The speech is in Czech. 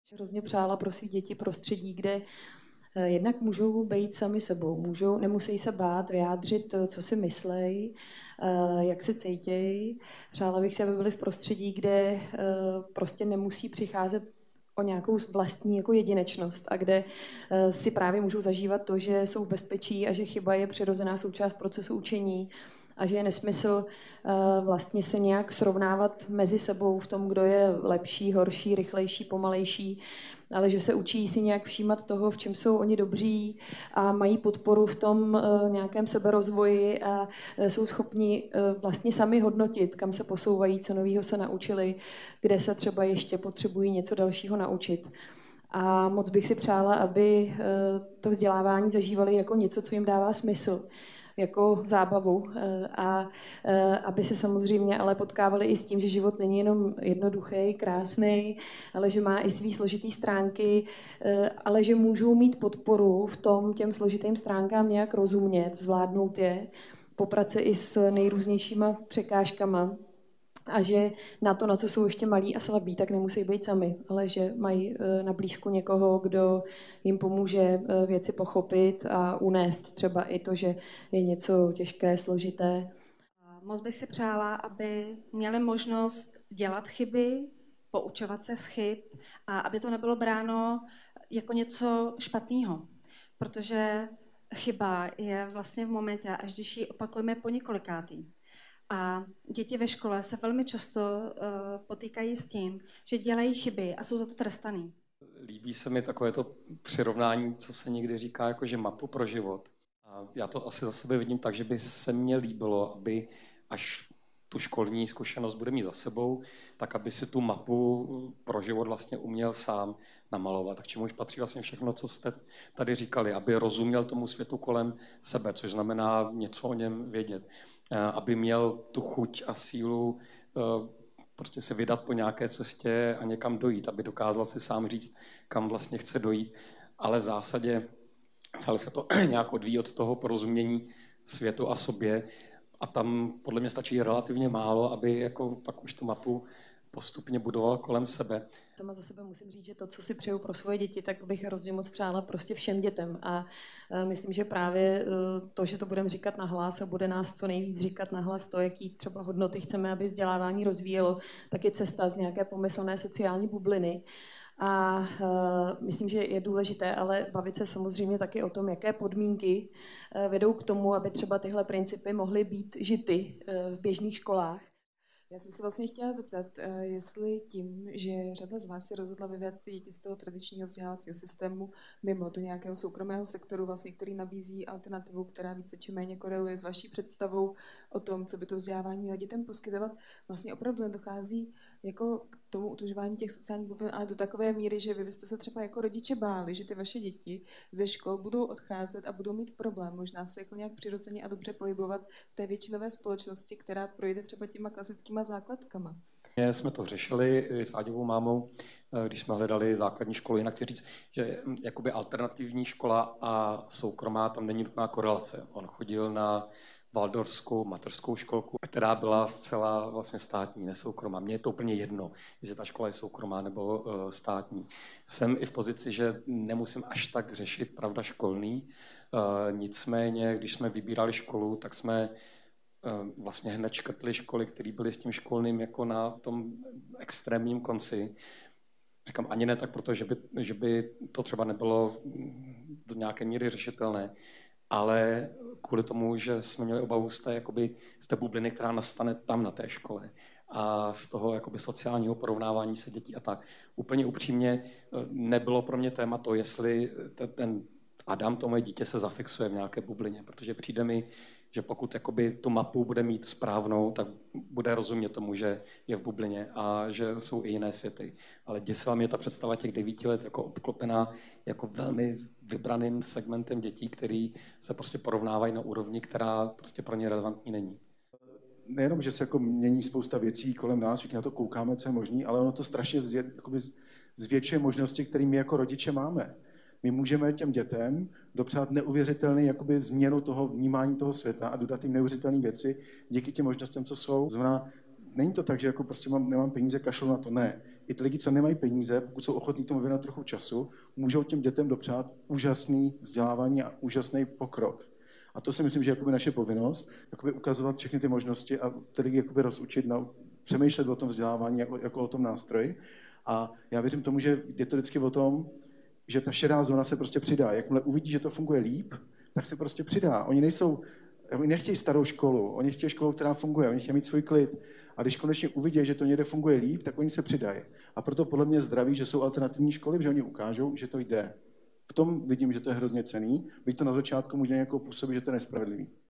Hrozně přála pro svý děti prostředí, kde jednak můžou být sami sebou, nemusí se bát vyjádřit, co si myslej, jak se cítějí. Přála bych si, aby byli v prostředí, kde prostě nemusí přicházet o nějakou vlastní jako jedinečnost a kde si právě můžou zažívat to, že jsou v bezpečí a že chyba je přirozená součást procesu učení a že je nesmysl vlastně se nějak srovnávat mezi sebou v tom, kdo je lepší, horší, rychlejší, pomalejší, ale že se učí si nějak všímat toho, v čem jsou oni dobří a mají podporu v tom nějakém seberozvoji a jsou schopni vlastně sami hodnotit, kam se posouvají, co nového se naučili, kde se třeba ještě potřebují něco dalšího naučit. A moc bych si přála, aby to vzdělávání zažívali jako něco, co jim dává smysl, jako zábavu a aby se samozřejmě ale potkávali i s tím, že život není jenom jednoduchý, krásný, ale že má i svý složitý stránky, ale že můžou mít podporu v tom těm složitým stránkám nějak rozumět, zvládnout je, poprat se i s nejrůznějšíma překážkama a že na co jsou ještě malí a slabí, tak nemusí být sami, ale že mají na blízku někoho, kdo jim pomůže věci pochopit a unést třeba i to, že je něco těžké, složité. Moc bych si přála, aby měli možnost dělat chyby, poučovat se z chyb a aby to nebylo bráno jako něco špatného, protože chyba je vlastně v momentě, až když ji opakujeme po několikátý. A děti ve škole se velmi často potýkají s tím, že dělají chyby a jsou za to trestaný. Líbí se mi takové to přirovnání, co se někdy říká, jako že mapu pro život. A já to asi za sebe vidím tak, že by se mně líbilo, aby až tu školní zkušenost bude mít za sebou, tak aby si tu mapu pro život vlastně uměl sám namalovat. A k čemu už patří vlastně všechno, co jste tady říkali, aby rozuměl tomu světu kolem sebe, což znamená něco o něm vědět. Aby měl tu chuť a sílu prostě se vydat po nějaké cestě a někam dojít, aby dokázal si sám říct, kam vlastně chce dojít. Ale v zásadě celé se to nějak odvíjí od toho porozumění světu a sobě. A tam podle mě stačí relativně málo, aby jako pak už tu mapu postupně budoval kolem sebe. Sama za sebe musím říct, že to, co si přeju pro svoje děti, tak bych hrozně moc přála prostě všem dětem. A myslím, že právě to, že to budeme říkat nahlas a bude nás co nejvíc říkat nahlas to, jaký třeba hodnoty chceme, aby vzdělávání rozvíjelo, tak je cesta z nějaké pomyslné sociální bubliny. A myslím, že je důležité, ale bavit se samozřejmě taky o tom, jaké podmínky vedou k tomu, aby třeba tyhle principy mohly být žity v běžných školách. Já jsem se vlastně chtěla zeptat, jestli tím, že řada z vás se rozhodla vyvést ty děti z toho tradičního vzdělávacího systému mimo do nějakého soukromého sektoru, vlastně, který nabízí alternativu, která více či méně koreluje s vaší představou o tom, co by to vzdělávání mělo dětem poskytovat, vlastně opravdu nedochází jako k tomu utužování těch sociálních bublin, ale do takové míry, že vy byste se třeba jako rodiče báli, že ty vaše děti ze škol budou odcházet a budou mít problém možná se jako nějak přirozeně a dobře pohybovat v té většinové společnosti, která projde třeba těma klasickýma základkama. Jsme to řešili s Áďovou mámou, když jsme hledali základní školu. Jinak chci říct, že jakoby alternativní škola a soukromá, tam není nutná korelace. On chodil na waldorfskou mateřskou školku, která byla zcela vlastně státní, nesoukromá. Mně je to úplně jedno, jestli ta škola je soukromá nebo státní. Jsem i v pozici, že nemusím až tak řešit pravda školný. Nicméně, když jsme vybírali školu, tak jsme vlastně hned škrtli školy, které byly s tím školným jako na tom extrémním konci. Říkám ani ne tak, protože že by to třeba nebylo do nějaké míry řešitelné, ale kvůli tomu, že jsme měli obavu z té bubliny, která nastane tam na té škole a z toho jakoby sociálního porovnávání se dětí a tak. Úplně upřímně nebylo pro mě téma to, jestli ten Adam, to moje dítě, se zafixuje v nějaké bublině, protože přijde mi, že pokud jakoby tu mapu bude mít správnou, tak bude rozumět tomu, že je v bublině a že jsou i jiné světy. Ale děsila mě ta představa těch 9 let jako obklopená jako velmi vybraným segmentem dětí, který se prostě porovnávají na úrovni, která prostě pro ně relevantní není. Nejenom, že se jako mění spousta věcí kolem nás, všichni na to koukáme, co je možný, ale ono to strašně zvětšuje možnosti, které my jako rodiče máme. My můžeme těm dětem dopřát neuvěřitelný jakoby změnu toho vnímání toho světa a dodat jim neuvěřitelné věci díky těm možnostem, co jsou. Znamená, není to tak, že jako prostě nemám peníze, kašlu na to, ne. i ty lidi, co nemají peníze, pokud jsou ochotní tomu věnovat trochu času, můžou těm dětem dopřát úžasný vzdělávání a úžasný pokrok. A to si myslím, že je jakoby naše povinnost, jakoby ukazovat všechny ty možnosti a ty lidi jakoby rozučit, přemýšlet o tom vzdělávání jako o tom nástroji. A já věřím tomu, že je to vždycky o tom, že ta šedá zóna se prostě přidá. Jakmile uvidí, že to funguje líp, tak se prostě přidá. Oni nechtějí starou školu, oni chtějí školu, která funguje, oni chtějí mít svůj klid. A když konečně uvidí, že to někde funguje líp, tak oni se přidají. A proto podle mě zdraví, že jsou alternativní školy, že oni ukážou, že to jde. V tom vidím, že to je hrozně cenný, byť to na začátku může nějakou působit, že to je nespravedlivý.